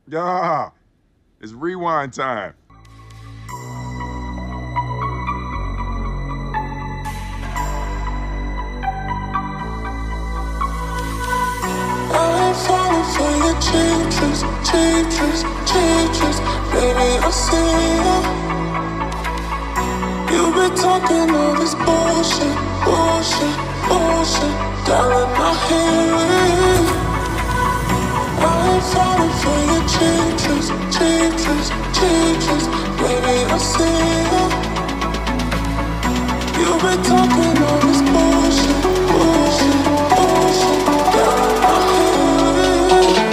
Yeah, it's rewind time. I'm falling for your cheap trips, baby, I see you. You've been talking all this bullshit, darling, I hear it. I'm falling for your cheap trips, baby, I see you. You've been talking all this bullshit, darling, I hear it.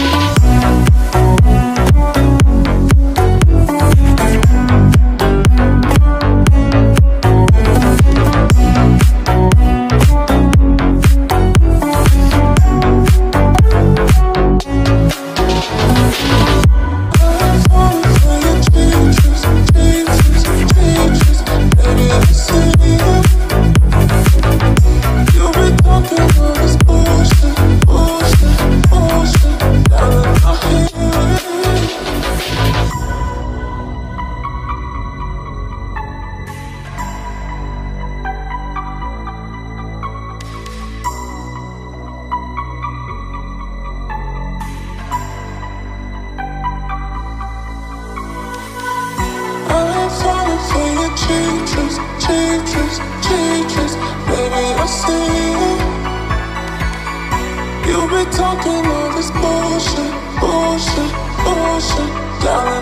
Baby, I see you. You've been talking all this bullshit, darling.